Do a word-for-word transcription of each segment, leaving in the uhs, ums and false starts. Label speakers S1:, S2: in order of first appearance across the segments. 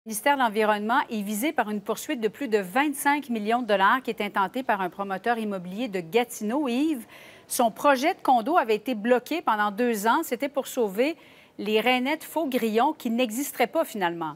S1: Le ministère de l'Environnement est visé par une poursuite de plus de vingt-cinq millions de dollars qui est intentée par un promoteur immobilier de Gatineau. Yves, son projet de condo avait été bloqué pendant deux ans. C'était pour sauver les rainettes faux-grillons qui n'existeraient pas finalement.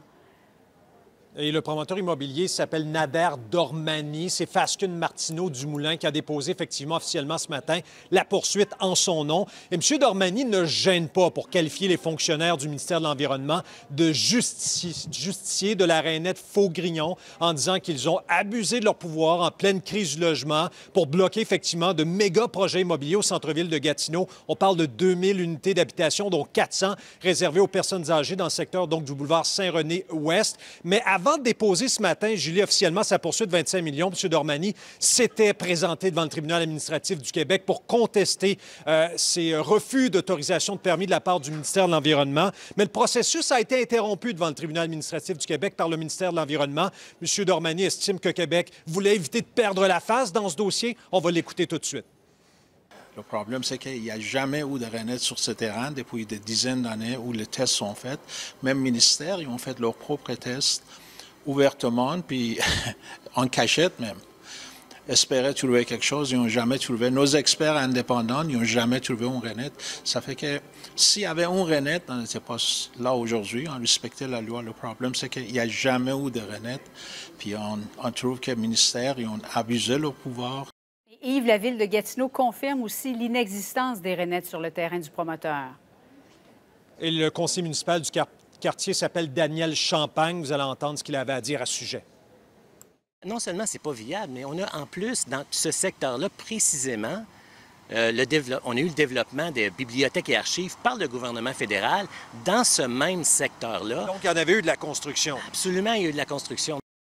S2: Et le promoteur immobilier s'appelle Nader Dormani. C'est Fasken Martineau Dumoulin qui a déposé effectivement officiellement ce matin la poursuite en son nom. Et M. Dormani ne gêne pas pour qualifier les fonctionnaires du ministère de l'Environnement de justici justiciers de la rainette Faux-Grillon en disant qu'ils ont abusé de leur pouvoir en pleine crise du logement pour bloquer effectivement de méga projets immobiliers au centre-ville de Gatineau. On parle de deux mille unités d'habitation, dont quatre cents réservées aux personnes âgées dans le secteur donc, du boulevard Saint-René-Ouest. Mais avant Avant de déposer ce matin, Julie, officiellement sa poursuite de vingt-cinq millions, M. Dormani s'était présenté devant le tribunal administratif du Québec pour contester euh, ces refus d'autorisation de permis de la part du ministère de l'Environnement. Mais le processus a été interrompu devant le tribunal administratif du Québec par le ministère de l'Environnement. M. Dormani estime que Québec voulait éviter de perdre la face dans ce dossier. On va l'écouter tout de suite.
S3: Le problème, c'est qu'il n'y a jamais eu de rainettes sur ce terrain depuis des dizaines d'années où les tests sont faits. Même ministère, ils ont fait leurs propres tests ouvertement, puis en cachette même. Espéraient trouver quelque chose, ils n'ont jamais trouvé. Nos experts indépendants, ils n'ont jamais trouvé une rainette. Ça fait que s'il y avait une rainette, on n'était pas là aujourd'hui, on respectait la loi. Le problème, c'est qu'il n'y a jamais eu de rainette. Puis on, on trouve que le ministère, ils ont abusé de leur pouvoir.
S1: Yves, la ville de Gatineau confirme aussi l'inexistence des rainettes sur le terrain du promoteur.
S2: Et le conseiller municipal du quartier quartier s'appelle Daniel Champagne. Vous allez entendre ce qu'il avait à dire à ce sujet.
S4: Non seulement c'est pas viable, mais on a en plus, dans ce secteur-là, précisément, euh, le on a eu le développement des bibliothèques et archives par le gouvernement fédéral dans ce même secteur-là.
S2: Donc, il y en avait eu de la construction.
S4: Absolument, il y a eu de la construction.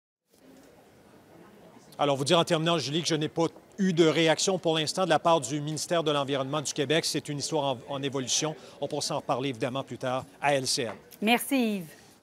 S2: Alors, vous dire en terminant, Julie, que je n'ai pas eu de réaction pour l'instant de la part du ministère de l'Environnement du Québec. C'est une histoire en, en évolution. On pourra s'en reparler évidemment plus tard à L C N.
S1: Merci Yves.